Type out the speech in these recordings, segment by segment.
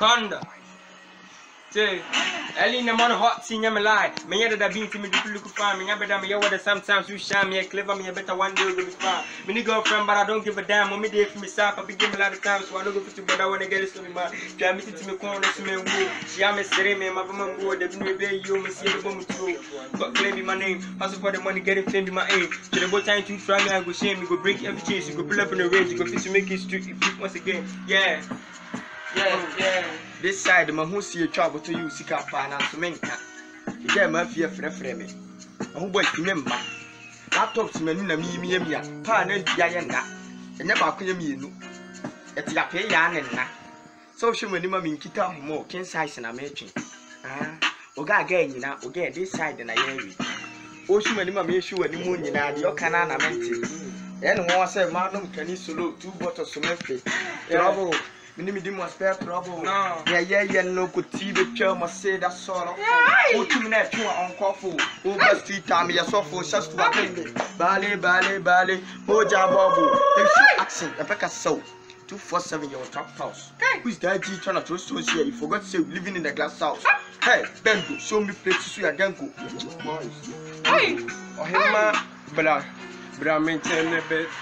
Conda. Say, early in the morning, hot seeing me lie. Me that I've been to me to look for me. I better me over sometimes you shine me a clever me a better one day will be far. Me girlfriend, but I don't give a damn. Mommy day for me, stop. I begin a lot of times, so I don't go to but I want to get it to me, man. Try me to me corner to me woo. She am a serene, my mama woo. The new baby, you me see the woman too. But claim my name, hustle for the money, getting fame in my aim. To the both time to try me, I go shame, you go break every chase, you go pull up in the range, you go fit to make it street once again. Yeah. Yeah. This side, my who see a trouble to you, seek up finance to make that. You get my fear for me. Oh, boy, remember. Laptops, Menina, me, pan and Diana. And never could you. It's a pay yarn and that. So she will never mean Kita more, can size and I'm making. Oga again, you know, okay, this side and I hear you. Ocean when you may show any moon in your canana mental. And one said, Madam, can you solo 2 bottles of milk? Trouble. Minimum was spare trouble. No. Yeah, no good tea, the chair must say that sort of. Oh, 2 minutes, you are on coffee. Oh, but 3 times, you're so full, just to attend. Ballet, oh, Jabobo. They show accent, a pack of soap. 247 your trap house. Who's that G trying to throw stones here? You forgot to say living in the glass house. Hey, Bengo, show me places we are going to go. Hey, oh, hey, ma, bra, maintain a bit.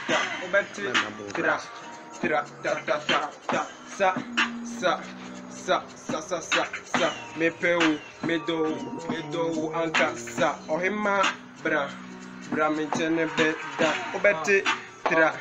Sa, me peu, me do, anka, sa, oh, hima, bra, maintain a bit. Obeti, tra,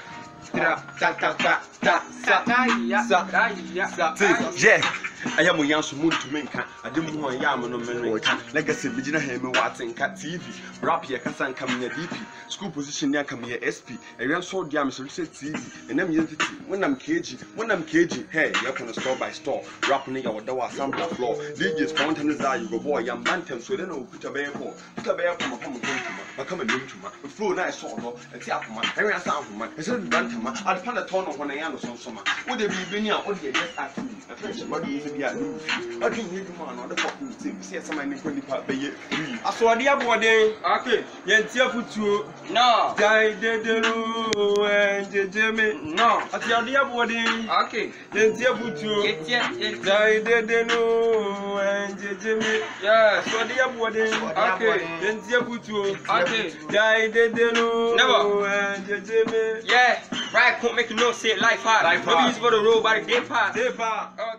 yeah. I am a young moon to make. I didn't want yam on America. Legacy, Virginia, him, Watson, Cat TV, Rapia, Cassan, coming a DP, school position near come here SP, a young sword yam, so said TV, and I'm unity. When I'm cagey, hey, you're going to store by store, rapping our door, sample floor, Ligius, fountain is you go boy, young bantam, so then put a bear home, put a bear from a home, I come and to my flow nice sort of, and tap my, every sound from my, it's a bantam, I'll find a ton of when I am so summer. Would there be been out, would you get at me? A French body. I don't need one on the fucking thing. See, somebody in 25 by year. I saw the other day. Okay, yes, you no, die dead and Jimmy. No, I tell the other day. Okay, yes, you die dead and Jimmy. Yes, so the other day. Okay, yes, you okay, die dead never and Jimmy. Yeah, right, can't make no say life hard. Maybe it's for the road by the day part.